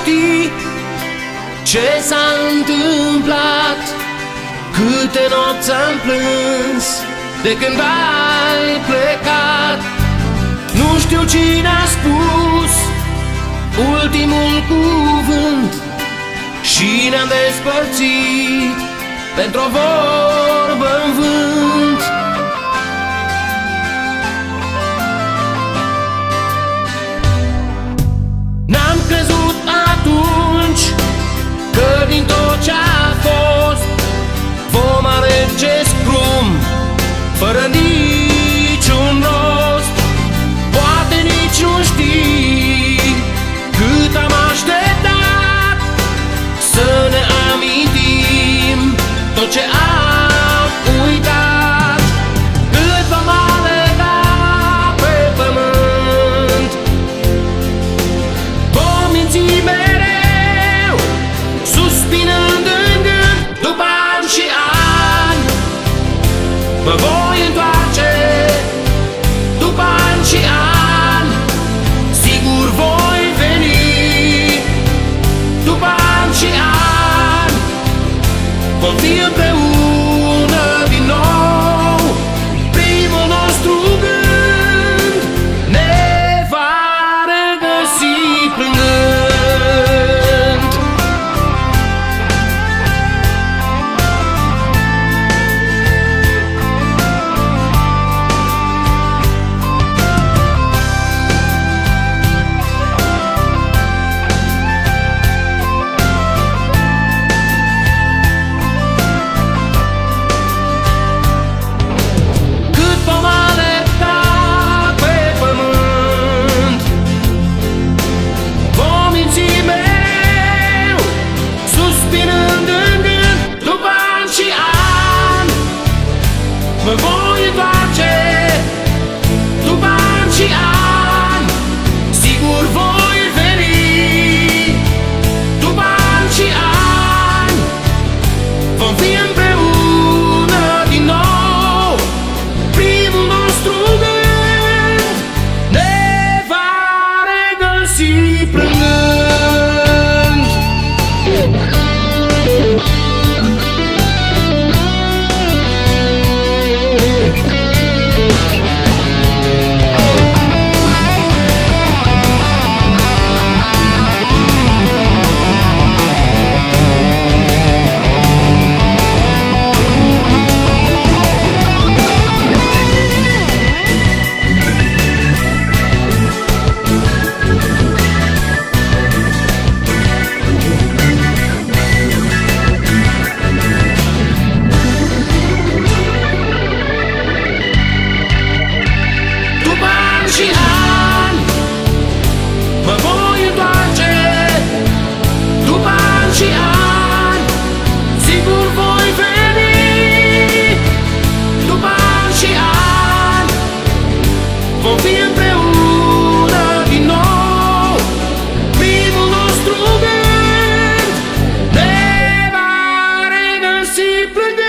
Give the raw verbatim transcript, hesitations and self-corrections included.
ști ce s-a întâmplat, câte nopți am plâns de când ai plecat. Nu știu cine a spus ultimul cuvânt și ne-am despărțit pentru o vorbă în vânt. N-am crezut atunci că din tot ce-a fost vom alege scrum fără niciun rost. Poate nici nu știi cât am așteptat să ne amintim tot ce am uitat. Cât vom alerga pe pământ, vom minți mereu, suspinând în gând. După ani și ani mă voi întoarce, după ani și ani sigur voi veni. După ani și ani vom fi împreună din nou. Primul nostru gând ne va regăsi plângând. Mă voi întoarce, după ani și ani sigur voi veni. După ani și ani vom fi împreună din nou. Primul nostru gând ne va regăsi plângând. Și ani mă voi întoarce, după ani și ani sigur voi veni. După ani și ani vom fi împreună din nou. Primul nostru gând ne va regăsi plângând.